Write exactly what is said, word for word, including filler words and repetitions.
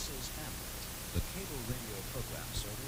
This is Hamlet, the cable radio program service